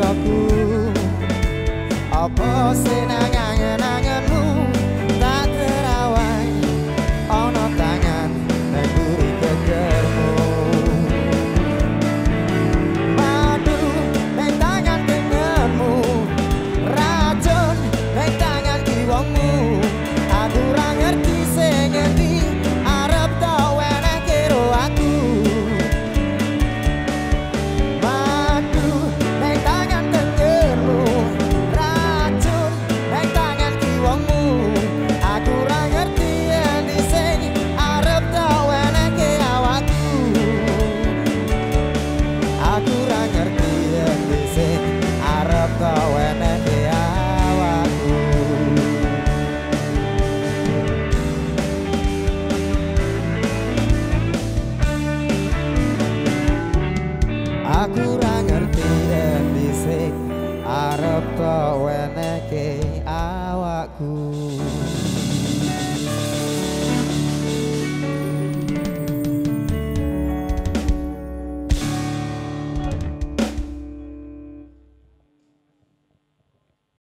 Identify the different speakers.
Speaker 1: rasaku. Apa sing nang angen-angenmu tak terawai ana tangan nang mburi gegermu. Madu nang tangan denganmu, racun nang tangan kiwamu. Aku ora ngerti sing ngendi arep tak wenehke ro aku. Madu nang tangan denganmu, racun nang tangan kiwamu. Aku ora ngerti endi sing arep tak wenehke awakku. Aku ora ngerti endi sing arep tak wenehke awakku. Aku ora ngerti endi sing arep tak wenehke awakku.